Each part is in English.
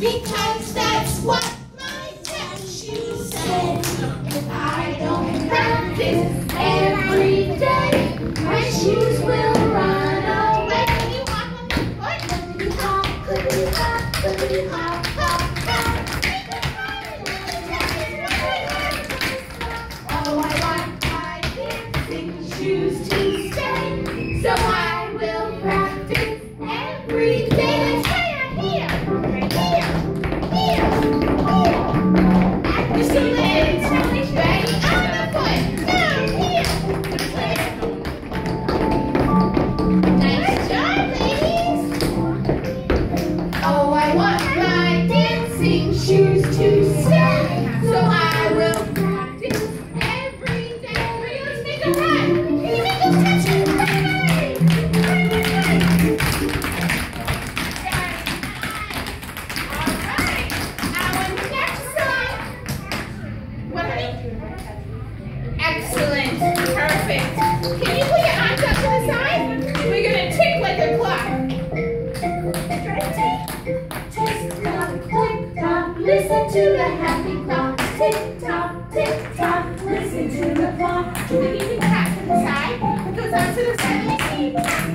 because that's what my tech shoes say. If I don't practice every day, my shoes will run away. When you walk on my foot, clickety hop, clickety hop, clickety hop, hop, hop. Oh, I want my dancing shoes to stay, so I will practice every day. Let's try it here, here, here, here. Excellent. Ready? On the foot. Down here. Nice job, ladies. Oh, I want my dancing shoes to stay, so I will practice every day. Ready? Let's make a run. Can you make those touches? Excellent. Perfect. Can you put your arms up to the side? We're going to tick like a clock. Tick tock, tick tock, listen to the happy clock. Tick tock, tick tock, listen to the clock. We can tap to the side. Put those arms to the side. Let me see.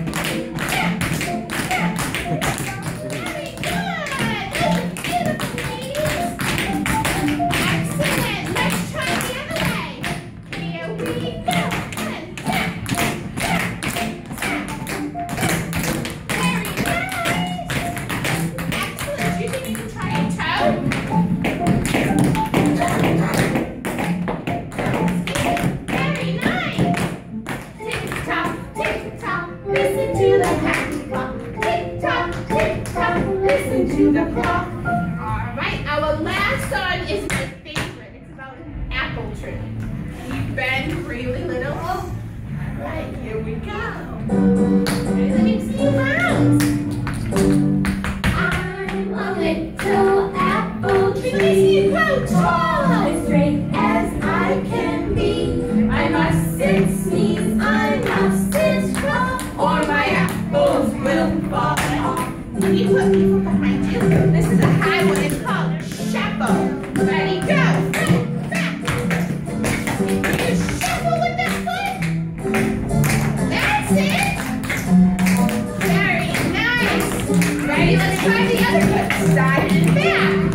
Very good. That's beautiful, ladies. Excellent. Let's try the other way. Here we go. And tap, tap, tap. Very nice. Excellent. You think you can try a toe? Very nice. Tick tock, tick tock. Listen to the happy clock. Tick tock, tick tock. Listen to the clock. All right. Our last song is my favorite. It's about an apple tree. You bend really little. Oh, all right, here we go. Ready? Let me see you bounce. I'm a little apple tree. Let me see you grow tall. As straight as I can be. I mustn't sneeze, I mustn't cough, or my apples will fall off. Let me put people behind you. This is a high one. It's called shuffle. Ready? Go. You shuffle with the foot. That's it. Very nice. Ready? Let's try the other foot. Side and back.